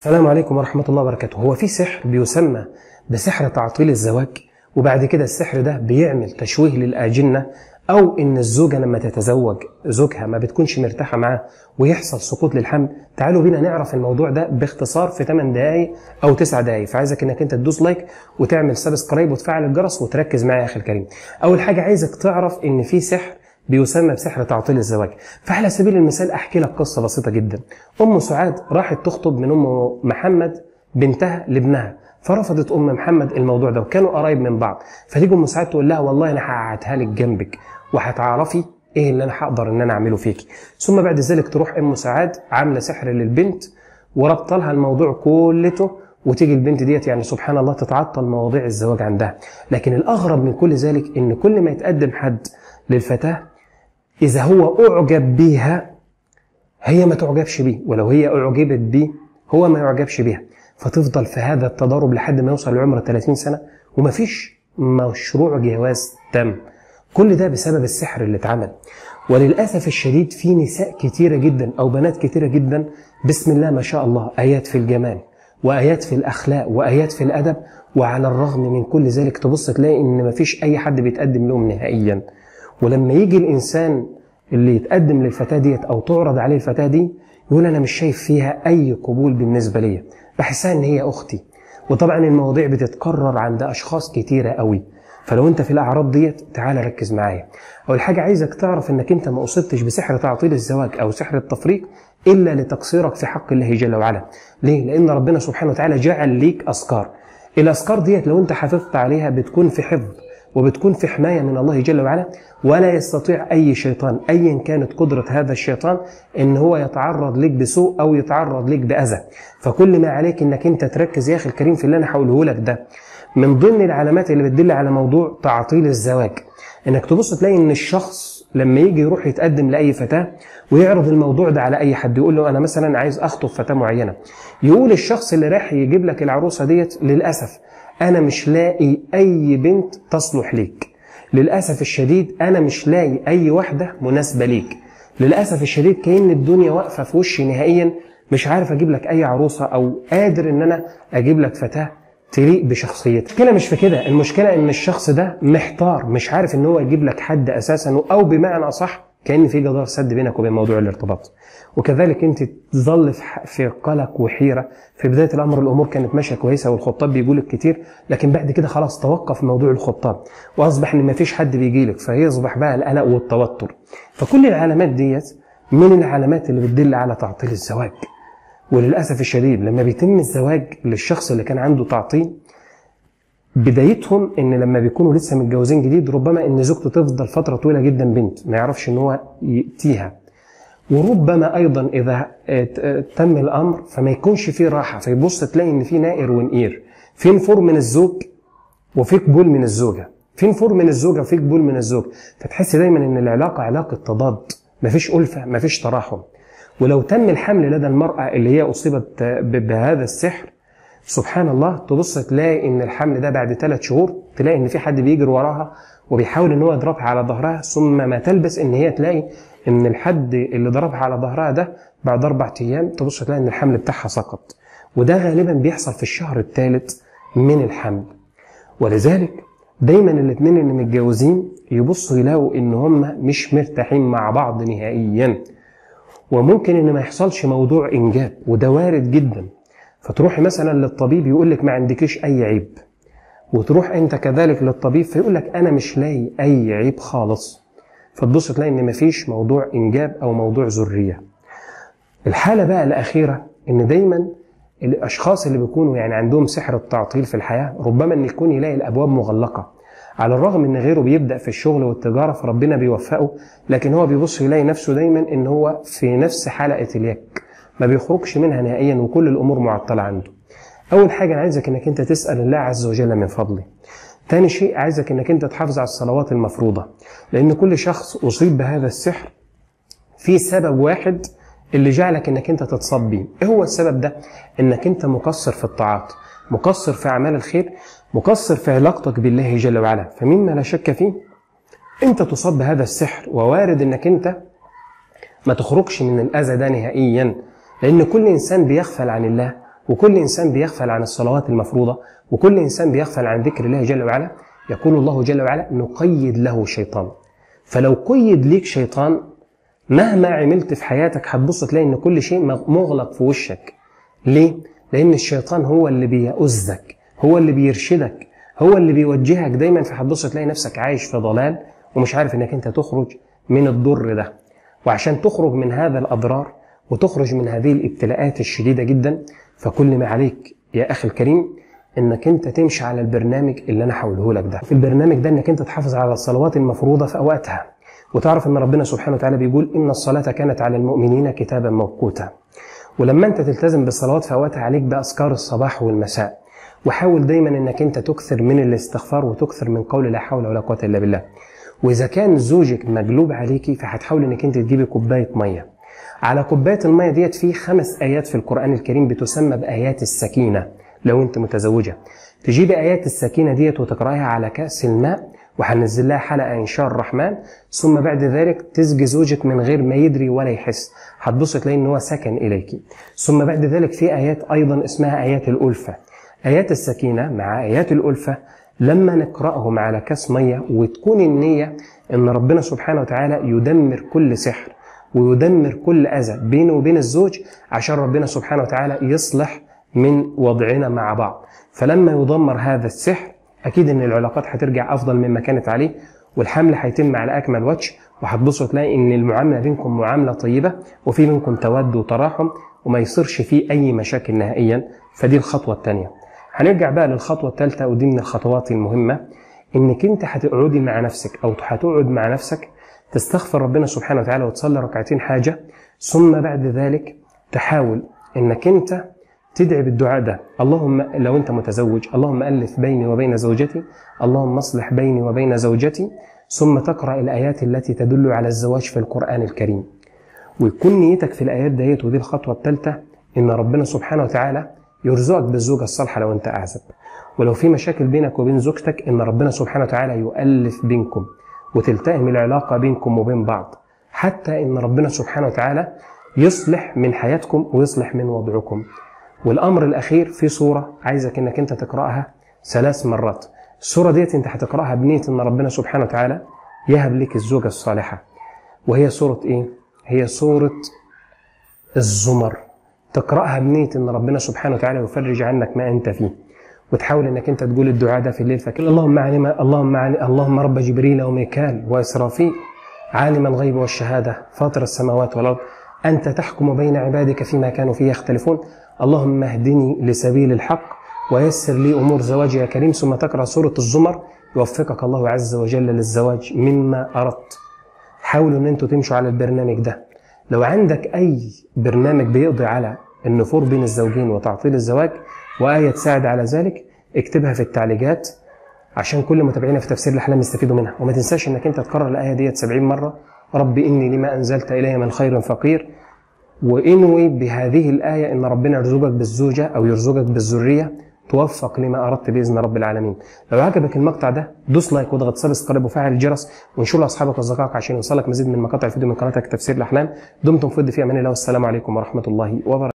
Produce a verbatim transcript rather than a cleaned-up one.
السلام عليكم ورحمة الله وبركاته. هو في سحر بيسمى بسحر تعطيل الزواج، وبعد كده السحر ده بيعمل تشويه للأجنة، أو إن الزوجة لما تتزوج زوجها ما بتكونش مرتاحة معاه ويحصل سقوط للحمل. تعالوا بينا نعرف الموضوع ده باختصار في ثمان دقايق أو تسع دقايق، فعايزك إنك أنت تدوس لايك وتعمل سبسكرايب وتفعل الجرس وتركز معايا يا أخي الكريم. أول حاجة عايزك تعرف إن في سحر بيسمى بسحر تعطيل الزواج. فعلى سبيل المثال احكي لك قصه بسيطه جدا. ام سعاد راحت تخطب من ام محمد بنتها لابنها، فرفضت ام محمد الموضوع ده، وكانوا قرايب من بعض. فتيجي ام سعاد تقول لها والله انا هقعدها لك جنبك وهتعرفي ايه اللي انا هقدر ان انا اعمله فيكي. ثم بعد ذلك تروح ام سعاد عامله سحر للبنت وربط لها الموضوع كلته، وتيجي البنت ديت يعني سبحان الله تتعطل مواضيع الزواج عندها. لكن الاغرب من كل ذلك ان كل ما يتقدم حد للفتاه، إذا هو أعجب بيها هي ما تعجبش بيه، ولو هي أعجبت بيه هو ما يعجبش بيها، فتفضل في هذا التضارب لحد ما يوصل لعمر ثلاثين سنة ومفيش مشروع جواز تم. كل ده بسبب السحر اللي اتعمل. وللأسف الشديد في نساء كتيرة جدا أو بنات كتيرة جدا بسم الله ما شاء الله، آيات في الجمال وآيات في الأخلاق وآيات في الأدب، وعلى الرغم من كل ذلك تبص تلاقي إن مفيش أي حد بيتقدم لهم نهائيا. ولما يجي الإنسان اللي يتقدم للفتاة ديت أو تعرض عليه الفتاة دي يقول أنا مش شايف فيها أي قبول بالنسبة لي، بحسها إن هي أختي. وطبعا المواضيع بتتكرر عند أشخاص كتيرة قوي. فلو أنت في الأعراض ديت تعال ركز معايا. أول حاجة عايزك تعرف إنك أنت ما أصبتش بسحر تعطيل الزواج أو سحر التفريق إلا لتقصيرك في حق الله جل وعلا. ليه؟ لأن ربنا سبحانه وتعالى جعل ليك أذكار. الأذكار ديت لو أنت حافظت عليها بتكون في حفظ وبتكون في حماية من الله جل وعلا، ولا يستطيع أي شيطان أيا كانت قدرة هذا الشيطان إن هو يتعرض لك بسوء أو يتعرض لك بأذى. فكل ما عليك إنك أنت تركز يا أخي الكريم في اللي أنا هقوله لك ده. من ضمن العلامات اللي بتدل على موضوع تعطيل الزواج إنك تبص تلاقي إن الشخص لما يجي يروح يتقدم لأي فتاة ويعرض الموضوع ده على أي حد، يقول له أنا مثلا عايز أخطب فتاة معينة، يقول الشخص اللي راح يجيب لك العروسة ديت للأسف أنا مش لاقي أي بنت تصلح ليك، للأسف الشديد أنا مش لاقي أي واحدة مناسبة ليك، للأسف الشديد كأن الدنيا واقفة في وشي نهائيا، مش عارف أجيب لك أي عروسة أو قادر إن أنا أجيب لك فتاة تليق بشخصيتك. المشكلة مش في كده، المشكلة إن الشخص ده محتار، مش عارف إن هو يجيب لك حد أساسا، أو بمعنى أصح كأن في جدار سد بينك وبين موضوع الارتباط. وكذلك انت تظل في قلق وحيرة. في بداية الأمر الأمور كانت ماشية كويسة والخطاب بيجولك كتير، لكن بعد كده خلاص توقف موضوع الخطاب وأصبح إن مفيش حد بيجيلك، فيصبح بقى القلق والتوتر. فكل العلامات ديت من العلامات اللي بتدل على تعطيل الزواج. وللأسف الشديد لما بيتم الزواج للشخص اللي كان عنده تعطيل، بدايتهم ان لما بيكونوا لسه متجوزين جديد ربما ان زوجته تفضل فتره طويله جدا بنت ما يعرفش ان هو ياتيها، وربما ايضا اذا تم الامر فما يكونش فيه راحه، فيبص تلاقي ان في نائر ونقير، في نفور من الزوج وفي قبول من الزوجه، في نفور من الزوجه وفي قبول من الزوج، فتحس دايما ان العلاقه علاقه تضاد، مفيش الفه مفيش تراحم. ولو تم الحمل لدى المراه اللي هي اصيبت بهذا السحر سبحان الله تبص تلاقي ان الحمل ده بعد ثلاث شهور تلاقي ان في حد بيجري وراها وبيحاول ان هو يضربها على ظهرها، ثم ما تلبس ان هي تلاقي ان الحد اللي ضربها على ظهرها ده بعد اربع ايام تبص تلاقي ان الحمل بتاعها سقط. وده غالبا بيحصل في الشهر الثالث من الحمل. ولذلك دايما الاثنين اللي متجوزين يبصوا يلاقوا ان هم مش مرتاحين مع بعض نهائيا، وممكن ان ما يحصلش موضوع انجاب، وده وارد جدا. فتروحي مثلا للطبيب يقول لك ما عندكيش اي عيب، وتروح انت كذلك للطبيب فيقول لك انا مش لاقي اي عيب خالص، فتبص تلاقي ان مفيش موضوع انجاب او موضوع ذريه. الحاله بقى الاخيره ان دايما الاشخاص اللي بيكونوا يعني عندهم سحر التعطيل في الحياه ربما ان يكون يلاقي الابواب مغلقه، على الرغم ان غيره بيبدا في الشغل والتجاره فربنا بيوفقه، لكن هو بيبص يلاقي نفسه دايما ان هو في نفس حلقه اليك ما بيخرجش منها نهائيا وكل الامور معطله عنده. اول حاجه انا عايزك انك انت تسال الله عز وجل من فضله. ثاني شيء عايزك انك انت تحافظ على الصلوات المفروضه، لان كل شخص اصيب بهذا السحر في سبب واحد اللي جعلك انك انت تتصاب بيه. ايه هو السبب ده؟ انك انت مقصر في الطاعات، مقصر في اعمال الخير، مقصر في علاقتك بالله جل وعلا. فمما لا شك فيه انت تصاب بهذا السحر، ووارد انك انت ما تخرجش من الاذى ده نهائيا، لان كل انسان بيغفل عن الله وكل إنسان بيغفل عن الصلوات المفروضة، وكل إنسان بيغفل عن ذكر الله جل وعلا، يقول الله جل وعلا نقيد له شيطان. فلو قيد ليك شيطان مهما عملت في حياتك هتبص تلاقي ان كل شيء مغلق في وشك. ليه؟ لأن الشيطان هو اللي بيؤذك، هو اللي بيرشدك، هو اللي بيوجهك دايما، فهتبص تلاقي نفسك عايش في ضلال ومش عارف انك انت تخرج من الضر ده. وعشان تخرج من هذا الأضرار وتخرج من هذه الابتلاءات الشديدة جدا، فكل ما عليك يا أخي الكريم انك انت تمشي على البرنامج اللي انا هقوله لك ده. في البرنامج ده انك انت تحافظ على الصلوات المفروضة في اوقاتها، وتعرف ان ربنا سبحانه وتعالى بيقول ان الصلاة كانت على المؤمنين كتابا موقوتا. ولما انت تلتزم بالصلوات في اوقاتها عليك باذكار الصباح والمساء، وحاول دايما انك انت تكثر من الاستغفار وتكثر من قول لا حول ولا قوة الا بالله. واذا كان زوجك مقلوب عليكي فهتحاول انك انت تجيبي كوباية مية. على كوباية المية ديت في خمس ايات في القرآن الكريم بتسمى بايات السكينة. لو انت متزوجة تجيبي ايات السكينة ديت وتقرأيها على كأس الماء، وهنزل لها حلقة إن شاء الرحمن، ثم بعد ذلك تسقي زوجك من غير ما يدري ولا يحس، هتبص تلاقي إن هو سكن إليك. ثم بعد ذلك في آيات أيضا اسمها آيات الألفة. آيات السكينة مع آيات الألفة لما نقرأهم على كاس مية وتكون النية إن ربنا سبحانه وتعالى يدمر كل سحر ويدمر كل أذى بينه وبين الزوج، عشان ربنا سبحانه وتعالى يصلح من وضعنا مع بعض. فلما يدمر هذا السحر أكيد إن العلاقات هترجع أفضل مما كانت عليه، والحمل هيتم على أكمل وجه، وهتبصوا تلاقي إن المعاملة بينكم معاملة طيبة وفي بينكم تود وتراحم وما يصيرش فيه أي مشاكل نهائيا. فدي الخطوة الثانية. هنرجع بقى للخطوة الثالثة، ودي من الخطوات المهمة، إنك أنت هتقعدي مع نفسك أو هتقعد مع نفسك تستغفر ربنا سبحانه وتعالى وتصلي ركعتين حاجة، ثم بعد ذلك تحاول إنك أنت تدعي بالدعاء ده. اللهم لو انت متزوج اللهم ألف بيني وبين زوجتي، اللهم اصلح بيني وبين زوجتي، ثم تقرأ الآيات التي تدل على الزواج في القرآن الكريم. ويكون نيتك في الآيات ديت، ودي الخطوة الثالثة، إن ربنا سبحانه وتعالى يرزقك بالزوجة الصالحة لو انت أعزب. ولو في مشاكل بينك وبين زوجتك إن ربنا سبحانه وتعالى يؤلف بينكم وتلتئم العلاقة بينكم وبين بعض، حتى إن ربنا سبحانه وتعالى يصلح من حياتكم ويصلح من وضعكم. والأمر الأخير في سورة عايزك إنك أنت تقرأها ثلاث مرات. السورة ديت أنت هتقرأها بنية إن ربنا سبحانه وتعالى يهب لك الزوجة الصالحة. وهي سورة إيه؟ هي سورة الزمر. تقرأها بنية إن ربنا سبحانه وتعالى يفرج عنك ما أنت فيه، وتحاول إنك أنت تقول الدعاء ده في الليل. فكر اللهم علم اللهم علم اللهم رب جبريل وميكال وإسرافيل عالم الغيب والشهادة فاطر السماوات والأرض أنت تحكم بين عبادك فيما كانوا فيه يختلفون، اللهم اهدني لسبيل الحق ويسر لي أمور زواجي يا كريم. ثم تقرأ سورة الزمر يوفقك الله عز وجل للزواج مما أردت. حاولوا أن أنتوا تمشوا على البرنامج ده. لو عندك أي برنامج بيقضي على النفور بين الزوجين وتعطيل الزواج وآية تساعد على ذلك، اكتبها في التعليقات عشان كل متابعينا في تفسير الأحلام يستفيدوا منها. وما تنساش أنك أنت تكرر الآية ديت سبعين مرة، رب إني لما أنزلت إلي من خير فقير. وإنوي بهذه الآية إن ربنا يرزقك بالزوجة أو يرزقك بالذرية توفق لما أردت بإذن رب العالمين. لو عجبك المقطع ده دوس لايك واضغط سبسكرايب وفعل الجرس، وانشر لاصحابك واصدقائك عشان يوصلك مزيد من مقاطع الفيديو من قناتك تفسير الأحلام. دمتم في ود في أمان الله، والسلام عليكم ورحمة الله وبركاته.